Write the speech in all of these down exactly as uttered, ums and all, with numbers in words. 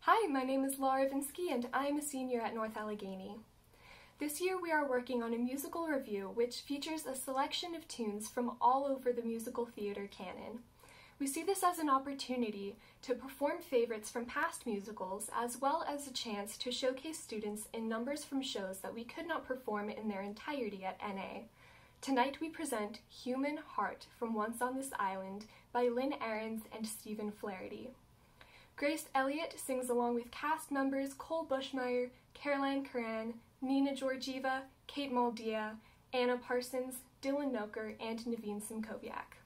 Hi, my name is Laura Vinsky and I am a senior at North Allegheny. This year we are working on a musical review which features a selection of tunes from all over the musical theater canon. We see this as an opportunity to perform favorites from past musicals as well as a chance to showcase students in numbers from shows that we could not perform in their entirety at N A. Tonight we present Human Heart from Once on This Island by Lynn Ahrens and Stephen Flaherty. Grace Elliott sings along with cast members Cole Bushmeyer, Caroline Curran, Nina Georgieva, Kate Maldia, Anna Parsons, Dylan Noker, and Naveen Simkoviak.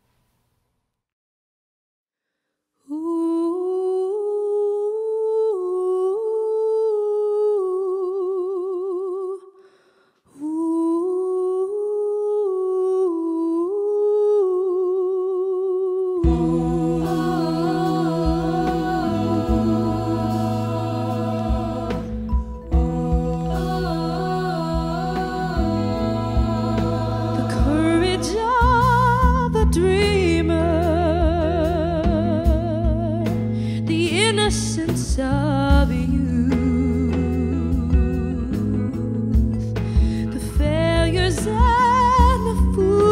Innocence of youth, the failures and the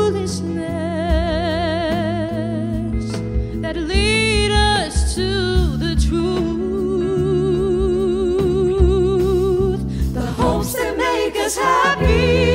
foolishness that lead us to the truth, the hopes that make us happy.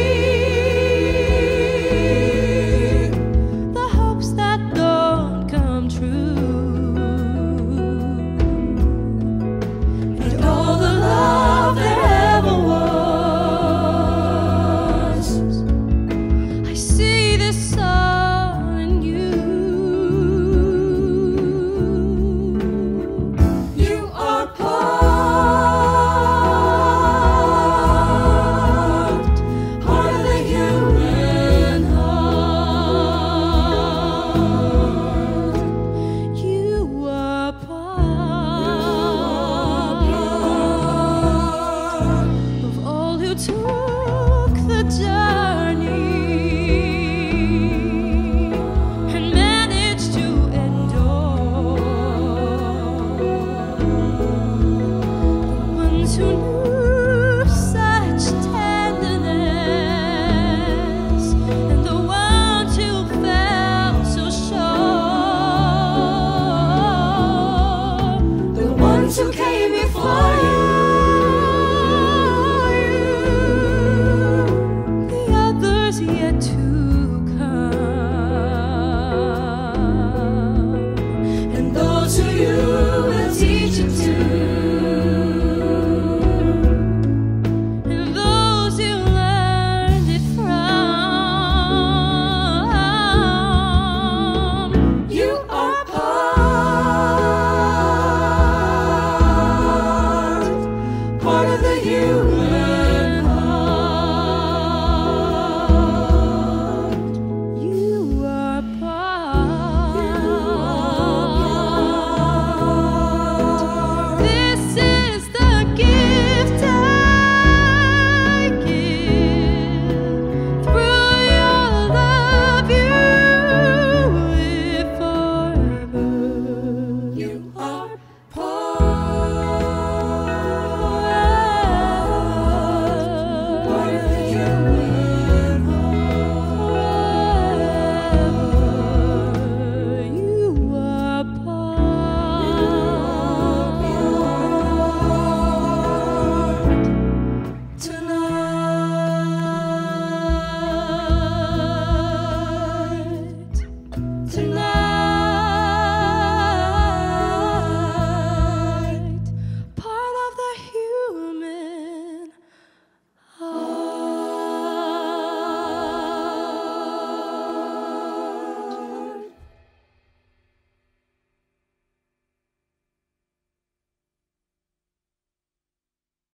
Took the journey and managed to endure, the ones who knew such tenderness and the ones who felt so sure, the ones who came before you.